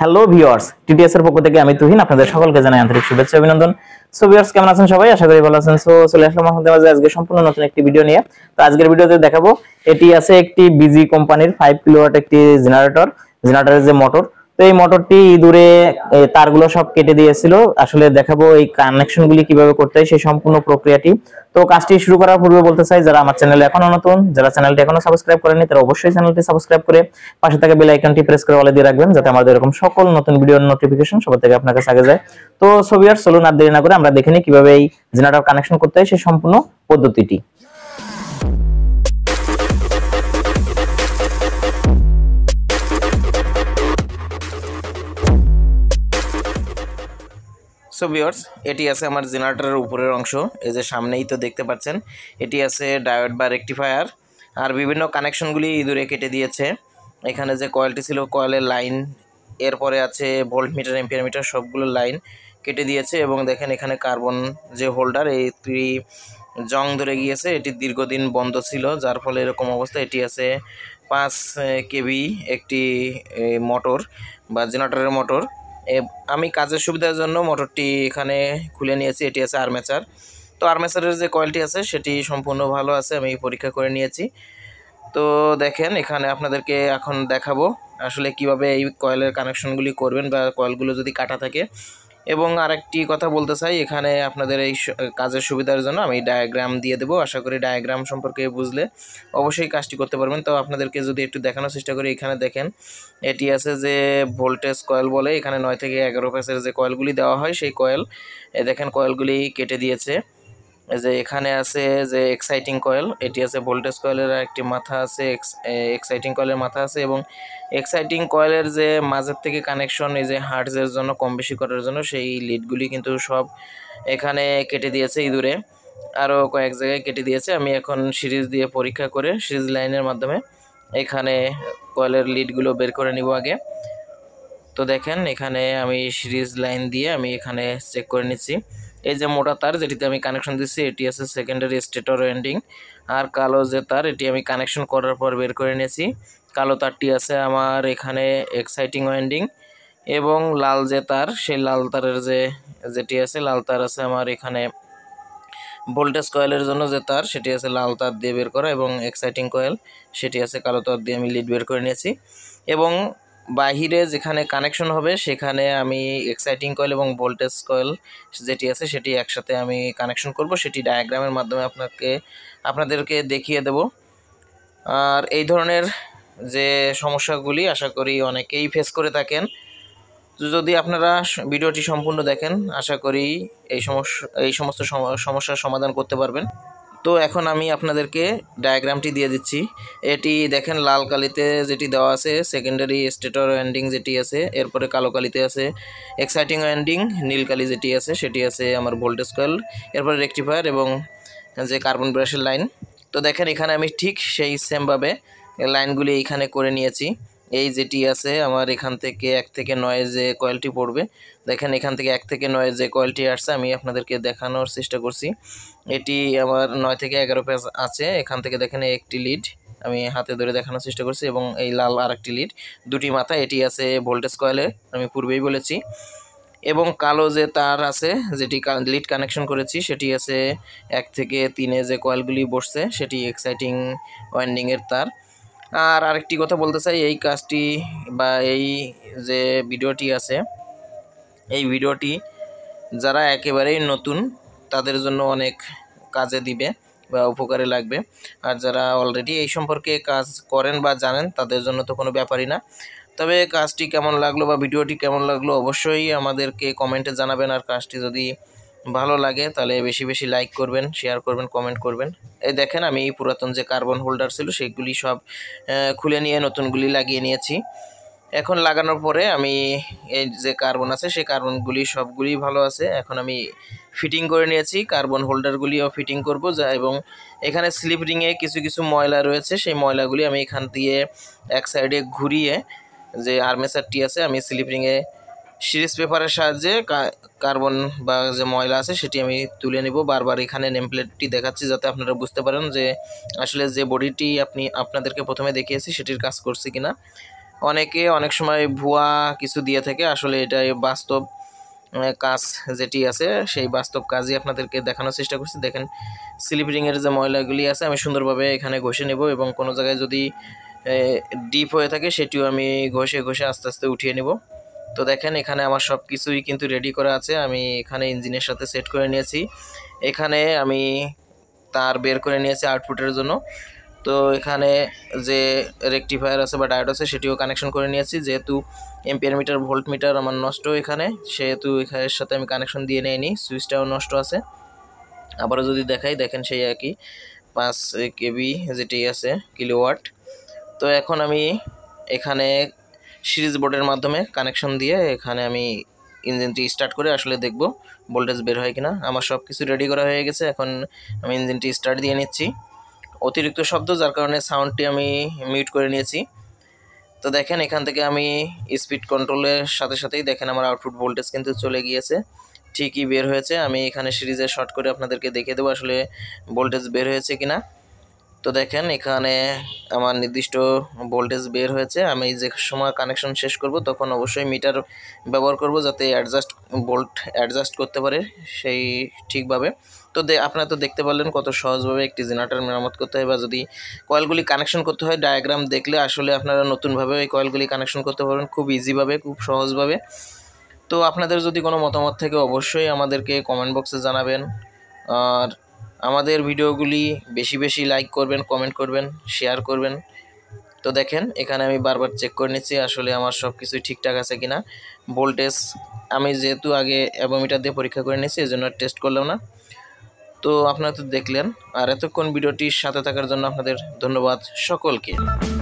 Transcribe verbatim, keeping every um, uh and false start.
Hello viewers, TTS এর পক্ষ থেকে আমি তুহিন আপনাদের সকলকে জানাই আন্তরিক শুভেচ্ছা অভিনন্দন। সো ভিউয়ার্স, কেমন আছেন সবাই? আশা করি ভালো আছেন। সো চলে আসলাম আপনাদের মাঝে আজকে সম্পূর্ণ নতুন একটি ভিডিও নিয়ে। তো আজকের ভিডিওতে দেখাবো, এটি আছে একটি বিজি কোম্পানির ফাইভ কিলোওয়াট একটি জেনারেটর, জেনারেটরের যে মোটর। তো এই মোটরটি দূরে তারগুলো সব কেটে দিয়েছিল। আসলে দেখাবো এই কানেকশনগুলি কিভাবে করতে হয় সেই সম্পূর্ণ প্রক্রিয়াটি। তো কাজটি শুরু করার পূর্বে বলতে চাই, যারা আমার চ্যানেলে এখনো নতুন, যারা চ্যানেলটি এখনো সাবস্ক্রাইব করেনি, তারা অবশ্যই চ্যানেলটি সাবস্ক্রাইব করে পাশে থাকা বেল আইকনটি প্রেস করে অলে দিয়ে রাখবেন, যাতে আমাদের এরকম সকল নতুন ভিডিওর নোটিফিকেশন সবার থেকে আপনার কাছে আগে যায়। তো সো ভিউয়ার্স, চলুন আর দেরি না করে আমরা দেখে নিই কিভাবে এই জেনারেটর কানেকশন করতে হয় সেই সম্পূর্ণ পদ্ধতিটি। সো ভিউয়ার্স, এটি আছে আমার জেনারেটরের উপরের অংশ। এই যে সামনেই তো দেখতে পাচ্ছেন, এটি আছে ডায়োড বা রেকটিফায়ার, আর বিভিন্ন কানেকশনগুলি ইঁদুরে কেটে দিয়েছে। এখানে যে কয়েলটি ছিল, কয়েলের লাইন, এরপরে আছে ভোল্ট মিটার, এম্পিয়ার মিটার, সবগুলো লাইন কেটে দিয়েছে। এবং দেখেন এখানে কার্বন যে হোল্ডার, এটি জং ধরে গিয়েছে, এটি দীর্ঘদিন বন্ধ ছিল, যার ফলে এরকম অবস্থা। এটি আছে পাঁচ কেভি একটি মোটর বা জেনারেটরের মোটর। আমি কাজের সুবিধার জন্য মোটরটি এখানে খুলে নিয়েছি। এটি আছে আর্মেচার। তো আর্মেচারের যে কয়েলটি আছে সেটি সম্পূর্ণ ভালো আছে, আমি পরীক্ষা করে নিয়েছি। তো দেখেন, এখানে আপনাদেরকে এখন দেখাবো আসলে কিভাবে এই কয়েলের কানেকশনগুলি করবেন বা কয়েলগুলো যদি কাটা থাকে। এবং আরেকটি কথা বলতে চাই, এখানে আপনাদের এই কাজের সুবিধার জন্য আমি ডায়াগ্রাম দিয়ে দেবো। আশা করি ডায়াগ্রাম সম্পর্কে বুঝলে অবশ্যই কাজটি করতে পারবেন। তো আপনাদেরকে যদি একটু দেখানোর চেষ্টা করি, এখানে দেখেন এটি আছে যে ভোল্টেজ কয়েল বলে, এখানে নয় থেকে এগারো ফেজের যে কয়েলগুলি দেওয়া হয় সেই কয়েল। এ দেখেন কয়েলগুলি কেটে দিয়েছে। এই যে এখানে আছে যে এক্সাইটিং কয়েল, এটি আছে ভোল্টেজ কয়েলের একটি মাথা আছে, এক্সাইটিং কয়েলের মাথা আছে। এবং এক্সাইটিং কয়েলের যে মাঝের থেকে কানেকশন, এই যে হার্টজের জন্য কম বেশি করার জন্য সেই লিডগুলি কিন্তু সব এখানে কেটে দিয়েছে ইঁদুরে, আরও কয়েক জায়গায় কেটে দিয়েছে। আমি এখন সিরিজ দিয়ে পরীক্ষা করে সিরিজ লাইনের মাধ্যমে এখানে কয়েলের লিডগুলো বের করে নিব আগে। তো দেখেন এখানে আমি সিরিজ লাইন দিয়ে আমি এখানে চেক করে নিচ্ছি। এই যে মোটা তার যেটিতে আমি কানেকশন দিচ্ছি, এটি আছে সেকেন্ডারি স্টেটর ওয়াইন্ডিং। আর কালো যে তার, এটি আমি কানেকশন করার পর বের করে নিয়েছি। কালো তারটি আছে আমার এখানে এক্সাইটিং ওয়াইন্ডিং। এবং লাল যে তার, সেই লাল তারের যে যেটি আছে, লাল তার আছে আমার এখানে ভোল্টেজ কয়েলের জন্য যে তার, সেটি আছে লাল তার দিয়ে বের করা। এবং এক্সাইটিং কয়েল, সেটি আছে কালো তার দিয়ে আমি লিড বের করে নিয়েছি। এবং বাহিরে যেখানে কানেকশন হবে সেখানে আমি এক্সাইটিং কয়েল এবং ভোল্টেজ কয়েল যেটি আছে সেটি একসাথে আমি কানেকশন করব, সেটি ডায়াগ্রামের মাধ্যমে আপনাকে আপনাদেরকে দেখিয়ে দেব। আর এই ধরনের যে সমস্যাগুলি আশা করি অনেকেই ফেস করে থাকেন। যদি আপনারা ভিডিওটি সম্পূর্ণ দেখেন, আশা করি এই সমস্যা এই সমস্ত সমস্যার সমাধান করতে পারবেন। তো এখন আমি আপনাদেরকে ডায়াগ্রামটি দিয়ে দিচ্ছি। এটি দেখেন লাল কালিতে যেটি দেওয়া আছে সেকেন্ডারি স্টেটর ওয়াইন্ডিং যেটি আছে, এরপরে কালো কালিতে আছে এক্সাইটিং ওয়াইন্ডিং, নীল কালি যেটি আছে সেটি আছে আমার ভোল্টেজ কয়েল, এরপরে রেকটিফায়ার এবং যে কার্বন ব্রাশের লাইন। তো দেখেন এখানে আমি ঠিক সেই সেমভাবে লাইনগুলি এইখানে করে নিয়েছি। এই যেটি আছে আমার এখান থেকে এক থেকে নয় যে কয়েলটি পড়বে, দেখেন এখান থেকে এক থেকে নয় যে কয়েলটি আসছে আমি আপনাদেরকে দেখানোর চেষ্টা করছি। এটি আমার নয় থেকে এগারো পেজ আছে। এখান থেকে দেখেন একটি লিড আমি হাতে ধরে দেখানোর চেষ্টা করছি, এবং এই লাল আর একটি লিড, দুটি মাথা, এটি আছে ভোল্টেজ কয়েলে, আমি পূর্বেই বলেছি। এবং কালো যে তার আছে যেটি লিড কানেকশন করেছি, সেটি আছে এক থেকে তিনে যে কয়েলগুলি বসছে সেটি এক্সাইটিং ওয়াইন্ডিংয়ের তার। আর আরেকটি কথা বলতে চাই, এই কাজটি বা এই যে ভিডিওটি আছে, এই ভিডিওটি যারা একেবারেই নতুন তাদের জন্য অনেক কাজে দিবে বা উপকারে লাগবে। আর যারা অলরেডি এই সম্পর্কে কাজ করেন বা জানেন তাদের জন্য তো কোনো ব্যাপারই না। তবে কাজটি কেমন লাগলো বা ভিডিওটি কেমন লাগলো অবশ্যই আমাদেরকে কমেন্টে জানাবেন। আর কাজটি যদি ভালো লাগে তাহলে বেশি বেশি লাইক করবেন, শেয়ার করবেন, কমেন্ট করবেন। এই দেখেন আমি পুরাতন যে কার্বন হোল্ডার ছিল সেগুলি সব খুলে নিয়ে নতুনগুলি লাগিয়ে নিয়েছি। এখন লাগানোর পরে আমি এই যে কার্বন আছে সেই কার্বনগুলি সবগুলি ভালো আছে। এখন আমি ফিটিং করে নিয়েছি, কার্বন হোল্ডারগুলিও ফিটিং করব যা। এবং এখানে স্লিপ রিংয়ে কিছু কিছু ময়লা রয়েছে, সেই ময়লাগুলি আমি এখান দিয়ে এক সাইডে ঘুরিয়ে যে আর্মেচারটি আছে আমি স্লিপ রিংয়ে সিরিজ পেপারের সাহায্যে কার্বন বা যে ময়লা আছে সেটি আমি তুলে নিব। বারবার এখানে নেমপ্লেটটি দেখাচ্ছি যাতে আপনারা বুঝতে পারেন যে আসলে যে বডিটি আপনি আপনাদেরকে প্রথমে দেখিয়েছি সেটির কাজ করছে কিনা। অনেকে অনেক সময় ভুয়া কিছু দিয়ে থাকে, আসলে এটা বাস্তব কাজ যেটি আছে সেই বাস্তব কাজই আপনাদেরকে দেখানোর চেষ্টা করছি। দেখেন স্লিপ রিংয়ের যে ময়লাগুলি আছে আমি সুন্দরভাবে এখানে ঘষে নেব, এবং কোনো জায়গায় যদি ডিপ হয়ে থাকে সেটিও আমি ঘষে ঘষে আস্তে আস্তে উঠিয়ে নেব। তো দেখেন এখানে আমার সব কিছুই কিন্তু রেডি করা আছে। আমি এখানে ইঞ্জিনের সাথে সেট করে নিয়েছি, এখানে আমি তার বের করে নিয়েছি আউটপুটের জন্য। তো এখানে যে রেকটিফায়ার আছে বা ডায়োড আছে সেটিও কানেকশন করে নিয়েছি, যেহেতু এম্পিয়ার মিটার ভোল্ট মিটার আমার নষ্ট এখানে, সেহেতু এখানের সাথে আমি কানেকশন দিয়ে নিইনি, সুইচটাও নষ্ট আছে। আবারও যদি দেখাই, দেখেন সেই একই পাঁচ কেবি যেটি আছে কিলোওয়াট। তো এখন আমি এখানে সিরিজ বোর্ডের মাধ্যমে কানেকশন দিয়ে এখানে আমি ইঞ্জিনটি স্টার্ট করে আসলে দেখব ভোল্টেজ বের হয় কিনা। আমার সব কিছু রেডি করা হয়ে গেছে, এখন আমি ইঞ্জিনটি স্টার্ট দিয়ে নিচ্ছি। অতিরিক্ত শব্দ যার কারণে সাউন্ডটি আমি মিউট করে নিয়েছি। তো দেখেন এখান থেকে আমি স্পিড কন্ট্রোলের সাথে সাথেই দেখেন আমার আউটপুট ভোল্টেজ কিন্তু চলে গিয়েছে, ঠিকই বের হয়েছে। আমি এখানে সিরিজে শর্ট করে আপনাদেরকে দেখিয়ে দেবো আসলে ভোল্টেজ বের হয়েছে কিনা। তো দেখেন এখানে আমার নির্দিষ্ট ভোল্টেজ বের হয়েছে। আমি যে সময় কানেকশন শেষ করব তখন অবশ্যই মিটার ব্যবহার করব, যাতে অ্যাডজাস্ট ভোল্ট অ্যাডজাস্ট করতে পারে সেই ঠিকভাবে। তো আপনারা তো দেখতে পারলেন কত সহজভাবে একটি জেনারেটর মেরামত করতে হয়, বা যদি কয়েলগুলি কানেকশন করতে হয় ডায়াগ্রাম দেখলে আসলে আপনারা নতুনভাবে এই কয়েলগুলি কানেকশন করতে পারবেন খুব ইজিভাবে, খুব সহজভাবে। তো আপনাদের যদি কোনো মতামত থাকে অবশ্যই আমাদেরকে কমেন্ট বক্সে জানাবেন, আর আমাদের ভিডিওগুলি বেশি বেশি লাইক করবেন, কমেন্ট করবেন, শেয়ার করবেন। তো দেখেন এখানে আমি বারবার চেক করে নিচ্ছি আসলে আমার সব কিছুই ঠিকঠাক আছে কিনা। ভোল্টেজ আমি যেহেতু আগে অ্যাবোমিটার দিয়ে পরীক্ষা করে নিয়েছি এজন্য টেস্ট করলাম না। তো আপনারা তো দেখলেন, আর এতক্ষণ ভিডিওটির সাথে থাকার জন্য আপনাদের ধন্যবাদ সকলকে।